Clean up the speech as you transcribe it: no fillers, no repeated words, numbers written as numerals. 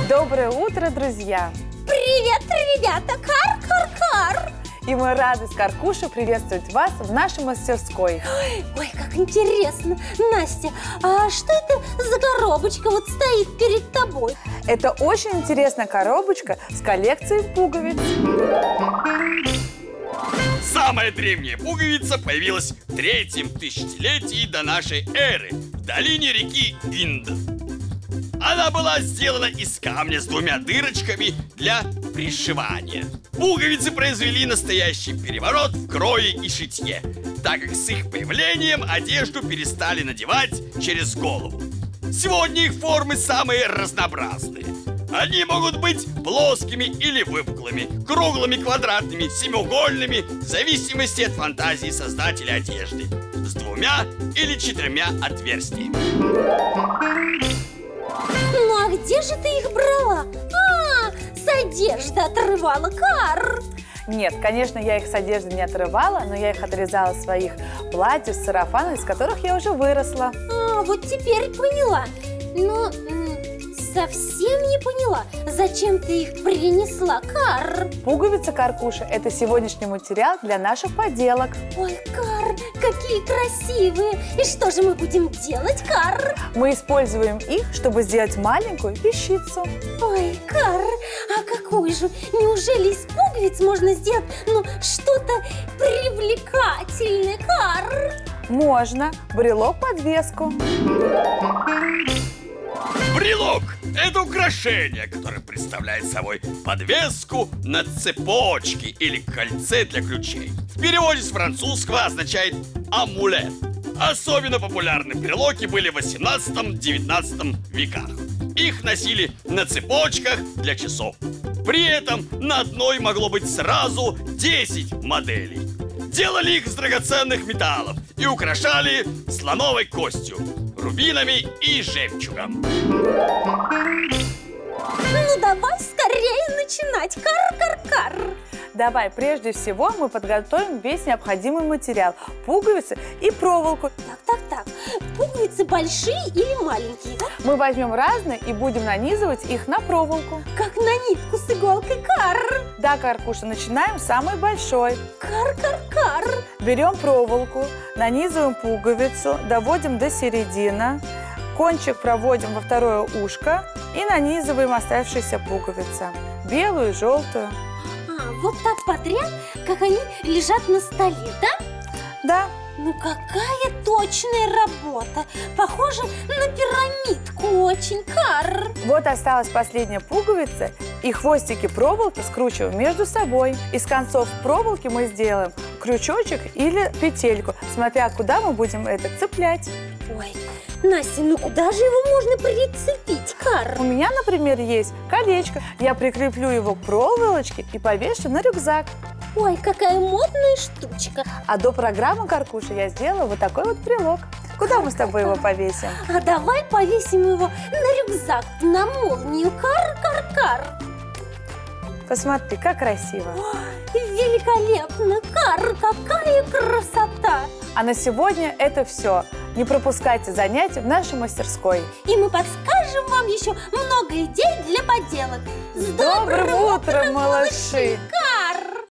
Доброе утро, друзья! Привет, ребята! Кар-кар-кар! И мы рады с Каркушей приветствовать вас в нашей мастерской. Ой, как интересно! Настя, а что это за коробочка вот стоит перед тобой? Это очень интересная коробочка с коллекцией пуговиц. Самая древняя пуговица появилась в 3-м тысячелетии до нашей эры в долине реки Инд. Она была сделана из камня с 2 дырочками для пришивания. Пуговицы произвели настоящий переворот в крое и шитье, так как с их появлением одежду перестали надевать через голову. Сегодня их формы самые разнообразные. Они могут быть плоскими или выпуклыми, круглыми, квадратными, семиугольными, в зависимости от фантазии создателя одежды, с 2 или 4 отверстиями. Ну а где же ты их брала? С одежды отрывала, Кар! Нет, конечно, я их с одежды не отрывала, но я их отрезала из своих платьев, сарафанов, из которых я уже выросла. Вот теперь поняла. Но совсем не поняла, зачем ты их принесла, Кар? Пуговица, Каркуша, это сегодняшний материал для наших поделок. Ой, Кар, какие красивые! И что же мы будем делать, Кар? Мы используем их, чтобы сделать маленькую вещицу. Ой, Кар, а какой же? Неужели из пуговиц можно сделать, что-то привлекательное, Кар? Можно. Брелок-подвеску. Брелок – это украшение, которое представляет собой подвеску на цепочке или кольце для ключей. В переводе с французского означает амулет. Особенно популярны брелоки были в 18-19 веках. Их носили на цепочках для часов. При этом на одной могло быть сразу 10 моделей. Делали их из драгоценных металлов и украшали слоновой костью, рубинами и жемчугом. Ну давай скорее начинать, Кар-кар-кар! Давай, прежде всего мы подготовим весь необходимый материал, пуговицы и проволоку. Так. Пуговицы большие или маленькие? Мы возьмем разные и будем нанизывать их на проволоку. Как на нитку с иголкой, Кар! Да, Каркуша, начинаем с самой большой. Кар-кар-кар! Берем проволоку, нанизываем пуговицу, доводим до середины, кончик проводим во второе ушко и нанизываем оставшиеся пуговицы. Белую и желтую. Вот так подряд, как они лежат на столе, да? Да. Ну какая точная работа! Похоже на пирамидку очень, Кар! Вот осталась последняя пуговица, и хвостики проволоки скручиваем между собой. Из концов проволоки мы сделаем крючочек или петельку, смотря куда мы будем это цеплять. Ой, Настя, ну куда же его можно прицепить, Кар? У меня, например, есть колечко. Я прикреплю его к проволочке и повешу на рюкзак. Ой, какая модная штучка. А до программы, Каркуша, я сделала вот такой вот брелок. Куда мы с тобой его повесим? А давай повесим его на рюкзак, на молнию, Кар-кар-кар. Посмотри, как красиво. Великолепно, Кар, какая красота! А на сегодня это все. Не пропускайте занятия в нашей мастерской. И мы подскажем вам еще много идей для поделок. С добрым утром, малыши!